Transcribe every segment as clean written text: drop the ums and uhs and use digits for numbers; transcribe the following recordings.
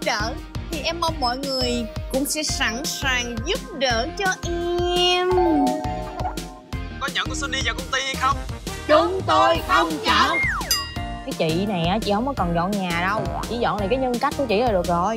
đỡ thì em mong mọi người cũng sẽ sẵn sàng giúp đỡ cho em. Có nhận của Sunny vào công ty hay không? Chúng tôi không nhận. Cái chị này á, chị không có cần dọn nhà đâu, chỉ dọn lại cái nhân cách của chị là được rồi.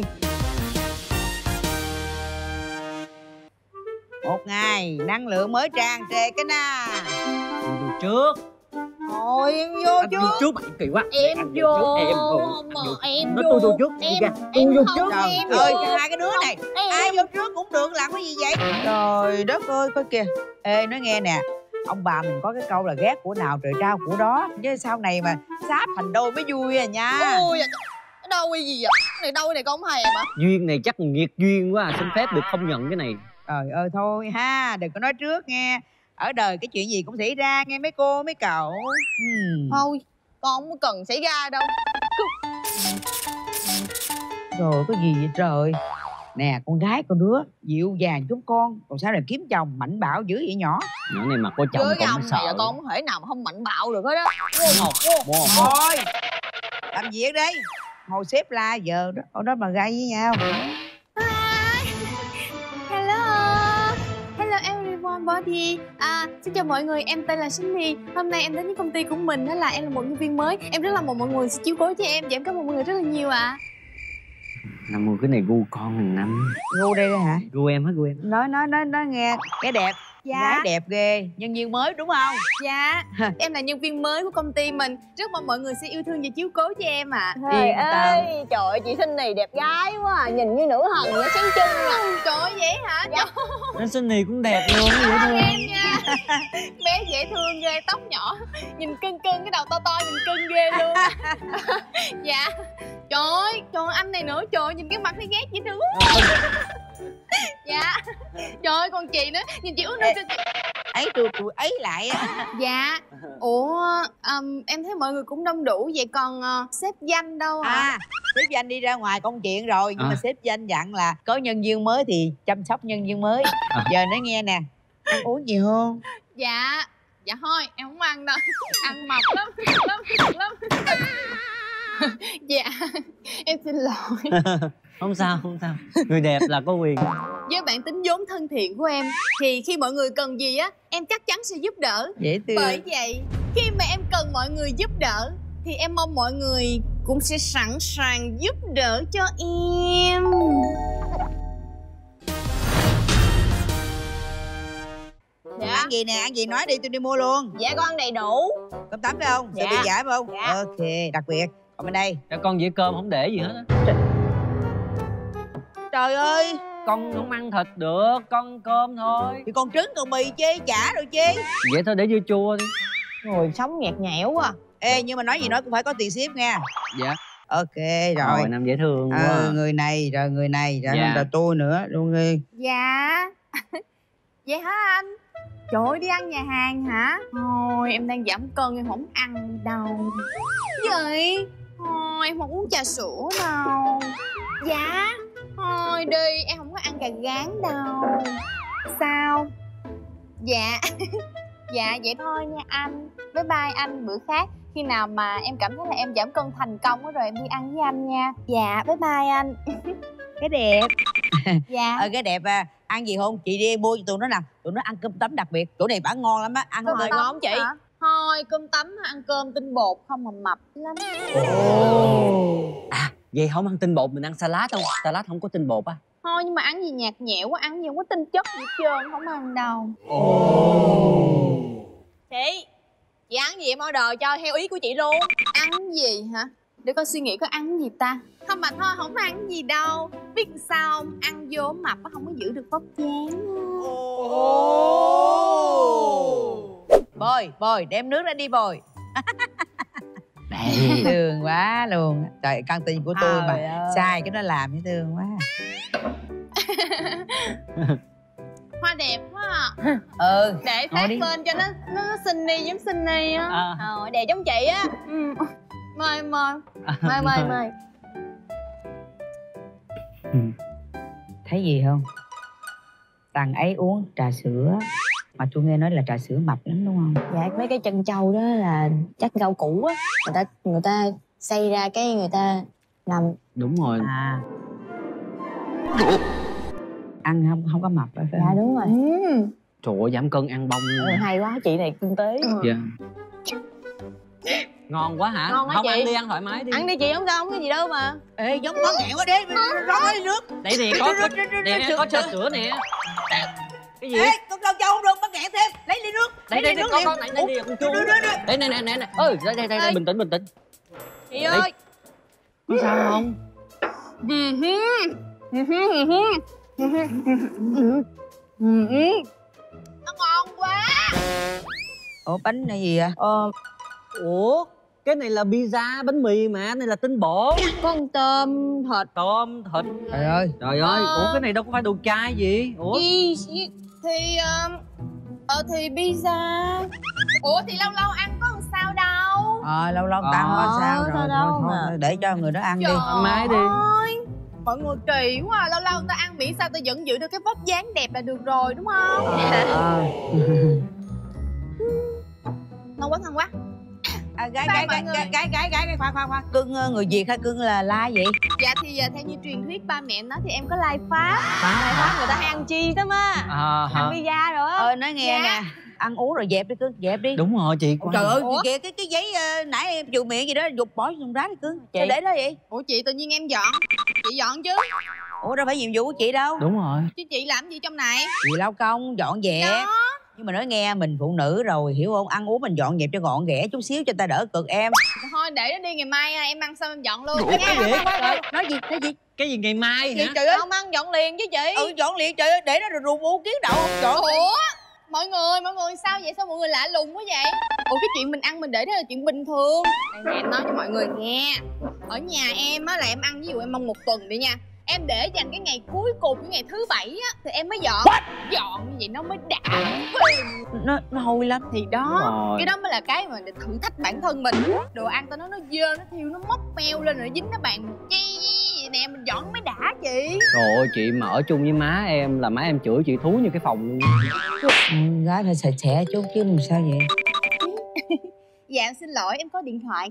Một ngày năng lượng mới tràn trề cái na. Vô trước. Thôi em vô Anh trước. vô trước mày kỳ quá. Em Anh vô. Em Nó tôi vô trước. Em vô không, trước. Trời em ơi vô. hai cái đứa này ai vô trước cũng được, làm cái gì vậy? Trời đất ơi coi kìa. Ê nói nghe nè, ông bà mình có cái câu là ghét của nào trời trao của đó, chứ sau này mà sáp thành đôi mới vui à nha. Ôi đâu cái gì vậy? Cái này đâu, cái này con không hề mà. Duyên này chắc nghiệt duyên quá, xin phép được không nhận cái này. Trời ơi thôi ha, đừng có nói trước nghe. Ở đời cái chuyện gì cũng xảy ra nghe mấy cô mấy cậu. Thôi con không có cần xảy ra đâu. Rồi có gì vậy trời. Nè con gái con đứa dịu dàng chút con, còn sao lại kiếm chồng mạnh bạo dữ vậy nhỏ. Nhỏ này mà có chồng Với con ông mới này là sợ. con không thể nào mà không mạnh bạo được hết á. Thôi làm việc đi, ngồi xếp la giờ đó ở đó mà gây với nhau. Hello everybody. Xin chào mọi người, em tên là Sunny. Hôm nay em đến với công ty của mình, đó là em là một nhân viên mới. Em rất là mong mọi người sẽ chiếu cố cho em và em cảm ơn mọi người rất là nhiều ạ. Năm mươi cái này gu con thằng Năm. Gu đây đó hả? Gu em hết, gu em. Nói nghe cái đẹp. Dạ. Gái đẹp ghê, nhân viên mới đúng không? Dạ, em là nhân viên mới của công ty mình. Rất mong mọi người sẽ yêu thương và chiếu cố cho em ạ. Trời ơi, trời ơi, chị xinh này đẹp gái quá à. Nhìn như nữ thần nó sáng trưng à. Trời ơi vậy hả? Dạ. Anh Sunny cũng đẹp luôn, dễ thương. Em nha. Bé dễ thương ghê, tóc nhỏ, nhìn cưng cưng, cái đầu to to nhìn cưng ghê luôn. Dạ. Trời ơi, anh này nữa, trời ơi, nhìn cái mặt này ghét dễ thương. Dạ. Trời ơi, còn chị nữa, nhìn chị uống nước cho chị. Ấy tụi ấy lại á. Dạ. Ủa, em thấy mọi người cũng đông đủ, vậy còn sếp Danh đâu hả? Sếp Danh đi ra ngoài công chuyện rồi, nhưng mà sếp Danh dặn là có nhân viên mới thì chăm sóc nhân viên mới. Giờ nói nghe nè, ăn uống gì không? Dạ. Dạ thôi, em không ăn đâu. Ăn mập lắm, lắm. Dạ, em xin lỗi. Không sao. Người đẹp là có quyền. Với bản tính vốn thân thiện của em thì khi mọi người cần gì á, em chắc chắn sẽ giúp đỡ. Dễ thương. Bởi vậy, khi mà em cần mọi người giúp đỡ thì em mong mọi người cũng sẽ sẵn sàng giúp đỡ cho em. Dạ. Ăn gì nè, ăn gì nói đi tôi đi mua luôn. Dạ con ăn đầy đủ. Cơm tấm phải không? Dạ. Sự bị giải phải không? Dạ. Ok, đặc biệt. Còn bên đây. Cho con dĩa cơm không để gì hết á. Trời ơi, Con không ăn thịt được, con cơm thôi. thì con trứng còn mì chi, chả rồi chi. Vậy thôi để dưa chua đi. Người sống nhạt nhẽo quá. Ê nhưng mà nói gì nói cũng phải có tiền ship nha. Dạ. Ok rồi. Năm dễ thương quá. Người này rồi Dạ. rồi tôi nữa luôn đi. Dạ. Vậy hả anh? Trời ơi, đi ăn nhà hàng hả? Thôi em đang giảm cân, em không ăn đâu. Vậy? Thôi em không uống trà sữa đâu. Dạ. Thôi đi, em không có ăn cà rán đâu. Sao? Dạ. Dạ vậy thôi nha anh. Bye bye anh, bữa khác khi nào mà em cảm thấy là em giảm cân thành công rồi em đi ăn với anh nha. Dạ bye bye anh. Cái đẹp. Dạ. Cái đẹp ăn gì không? Chị đi mua cho tụi nó nè. Tụi nó ăn cơm tấm đặc biệt. Chỗ này bả ngon lắm á. Ăn không Cơm được. ngon chị hả? Thôi cơm tấm ăn cơm tinh bột không mà mập lắm. Vậy không ăn tinh bột mình ăn salad không? Salad không có tinh bột á. Thôi nhưng mà ăn gì nhạt nhẽo quá, ăn gì không có tinh chất gì hết trơn, không ăn đâu. Chị ăn gì em order cho theo ý của chị luôn. Ăn gì hả? Để con suy nghĩ có ăn gì ta. Không mà thôi không ăn gì đâu. Biết sao không? Ăn vô mập không có giữ được vóc dáng. Bồi đem nước ra đi bồi. Đây. Thương quá luôn. Trời căng tin của tôi mà sai cái nó làm với thương quá. Hoa đẹp quá à. Để phát lên cho nó Sunny giống Sunny á. Đẹp giống chị á. Mời Thấy gì không? Thằng ấy uống trà sữa mà tôi nghe nói là trà sữa mập lắm đúng không? Dạ mấy cái chân trâu đó là chắc rau củ á. Người ta xay ra cái người ta làm. Đúng rồi. Ăn không có mập rồi phải Dạ không? đúng rồi. Trời ơi, giảm cân ăn bông luôn. Ôi, hay quá, chị này kinh tế. Dạ. Ngon quá hả? Ngon hả không chị? ăn đi, ăn thoải mái đi. Ăn đi chị, không sao, không có gì đâu mà. Ê giống con nghẹo quá đi, rót ly nước. Đây nè, có trà sữa nè. Cái gì? Ê con đâu cho không được, con nghẹn thêm, lấy ly nước. Đây con này con chu. Đây nè. Ơi, đây bình tĩnh. Chị ơi. Có sao không? Nó ngon quá. Ủa bánh này gì vậy? Ủa, cái này là pizza, bánh mì mà, này là tinh bột. Con tôm thịt. Tôm, thịt. Trời ơi. Trời ơi, ủa cái này đâu có phải đồ chay gì. Ủa? Thì pizza. Ủa thì lâu lâu ăn có làm sao đâu. Lâu lâu ta không có sao rồi. sao đâu Thôi, mà. để cho người đó ăn đi. Trời Mai đi. ơi, mọi người kỳ quá à. Lâu lâu người ta ăn miễn sao ta vẫn giữ được cái vóc dáng đẹp là được rồi đúng không? Ngon quá. Gái Sao mọi người? khoan. Cưng người Việt hay cưng là la vậy? Dạ thì theo như truyền thuyết ba mẹ em nói thì em có lai Pháp. Này Pháp người ta hay ăn chi đó mà. Ăn pizza rồi á. Nói nghe nè, ăn uống rồi dẹp đi cưng, dẹp đi. Đúng rồi chị. Trời ơi, kìa cái giấy nãy em chịu miệng gì đó dục bỏ trong rác đi cưng. Chị. Sao để đó vậy? Ủa chị tự nhiên em dọn. Chị dọn chứ. Ủa đâu phải nhiệm vụ của chị đâu. Đúng rồi. Chứ chị làm gì trong này? Chị lao công dọn dẹp. Đó. Nhưng mà nói nghe, mình phụ nữ rồi hiểu không, ăn uống mình dọn dẹp cho gọn ghẽ chút xíu cho ta đỡ cực em. Thôi để nó đi, ngày mai em ăn xong em dọn luôn. Ủa, cái gì? Nói gì? Cái gì ngày mai hả? Trời ơi. Không ăn dọn liền chứ chị. Dọn liền trời ơi, để nó rồi rùn u kiến đậu không dọn. Ủa mọi người sao vậy, sao mọi người lạ lùng quá vậy? Ủa cái chuyện mình ăn mình để đó là chuyện bình thường. Đây nè, em nói cho mọi người nghe. Ở nhà em á là em ăn, ví dụ em ăn một tuần đi nha, em để dành cái ngày cuối cùng, cái ngày thứ bảy á thì em mới dọn. Dọn như vậy nó mới đã. Nó hôi lắm. Thì đó, Rồi. cái đó mới là cái mà để thử thách bản thân mình. Đồ ăn tao nói nó dơ, nó thiêu, nó mốc meo lên rồi nó dính cái bàn chi vậy nè, mình dọn nó mới đã chị. Trời ơi, chị mà ở chung với má em là má em chửi chị thúi như cái phòng luôn. Gái phải sạch sẽ chút chứ làm sao vậy? Dạ em xin lỗi, em có điện thoại.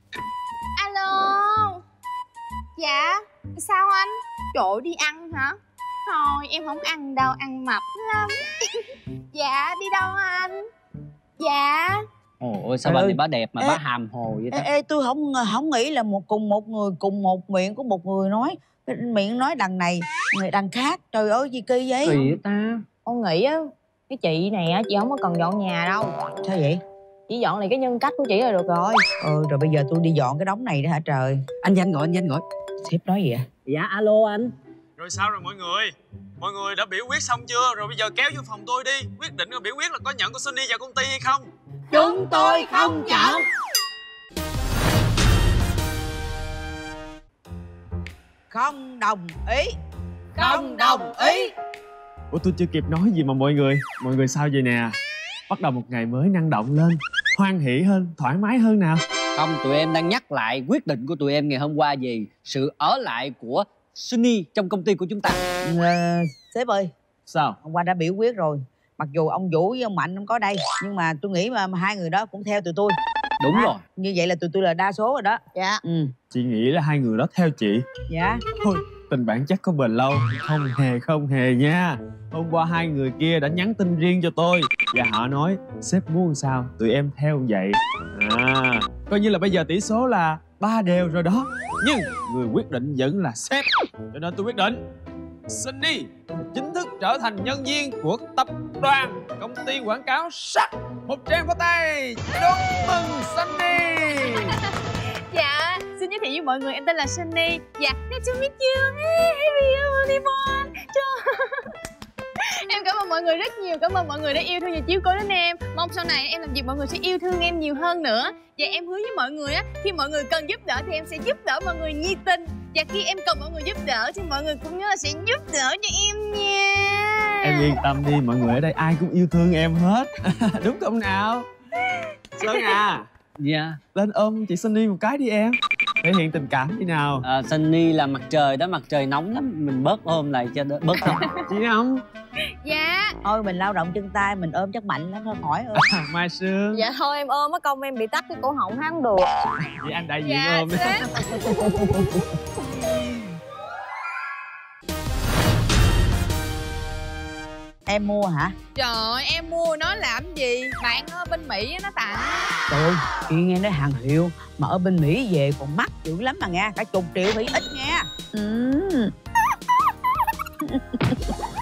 Alo. Dạ, sao anh? Trời ơi, đi ăn hả? Thôi em không ăn đâu, ăn mập lắm. Dạ, đi đâu anh? Dạ. Ôi sao bà này bà đẹp mà bà hàm hồ vậy ta? Ê, tôi không nghĩ là cùng một người cùng một miệng của một người nói. Cái miệng nói đằng này, người đằng khác. Trời ơi gì kỳ vậy? Kỳ vậy ta? Con nghĩ á, cái chị này á, chị không có cần dọn nhà đâu. Sao vậy? Chỉ dọn lại cái nhân cách của chị là được rồi. Rồi bây giờ tôi đi dọn cái đống này đó hả trời? Anh Danh gọi. Sếp nói gì ạ? Dạ alo anh. Rồi sao rồi mọi người? Mọi người đã biểu quyết xong chưa? Rồi bây giờ kéo vô phòng tôi đi. Quyết định rồi biểu quyết là có nhận của Sunny vào công ty hay không? Chúng tôi không nhận. Không đồng ý. Không đồng ý. Ủa tôi chưa kịp nói gì mà mọi người sao vậy nè? Bắt đầu một ngày mới năng động lên, hoan hỉ hơn, thoải mái hơn nào. Không, tụi em đang nhắc lại quyết định của tụi em ngày hôm qua về sự ở lại của Sunny trong công ty của chúng ta. Sếp ơi, Sao? hôm qua đã biểu quyết rồi. Mặc dù ông Vũ với ông Mạnh không có đây, nhưng mà tôi nghĩ mà hai người đó cũng theo tụi tôi. Đúng rồi. Như vậy là tụi tôi là đa số rồi đó. Dạ. Chị nghĩ là hai người đó theo chị. Dạ. Thôi, tình bạn chắc có bền lâu. Không hề nha. Hôm qua hai người kia đã nhắn tin riêng cho tôi và họ nói sếp muốn sao tụi em theo vậy. Coi như là bây giờ tỷ số là 3-3 rồi đó. Nhưng người quyết định vẫn là sếp. Cho nên tôi quyết định Sunny chính thức trở thành nhân viên của tập đoàn công ty quảng cáo sắc. Một tràng pháo tay đón mừng Sunny. Dạ, xin giới thiệu với mọi người, em tên là Sunny. Dạ, nice to meet you. Happy honeymoon. Em cảm ơn mọi người rất nhiều, cảm ơn mọi người đã yêu thương và chiếu cố đến em. Mong sau này em làm việc mọi người sẽ yêu thương em nhiều hơn nữa. Và em hứa với mọi người á, khi mọi người cần giúp đỡ thì em sẽ giúp đỡ mọi người nhiệt tình. Và khi em cần mọi người giúp đỡ thì mọi người cũng nhớ là sẽ giúp đỡ cho em nha. Em yên tâm đi, mọi người ở đây ai cũng yêu thương em hết. Đúng không nào? Sơn à, Dạ. lên ôm chị Sunny một cái đi em. Thể hiện tình cảm đi nào. Sunny là mặt trời đó, mặt trời nóng lắm. Mình bớt ôm lại cho đỡ, bớt nóng. Chị không? Dạ. Thôi mình lao động chân tay, mình ôm chắc mạnh lắm thôi khỏi ôm. Mai Sương. Dạ thôi em ôm á, công em bị tắc cái cổ họng hát không được. Vậy anh đại diện Dạ ôm. sếp. Em mua hả? Trời ơi, em mua nó làm gì? Bạn ở bên Mỹ nó tặng. Trời ơi, chị nghe nói hàng hiệu mà ở bên Mỹ về còn mắc dữ lắm mà nghe, cả chục triệu phải ít nghe.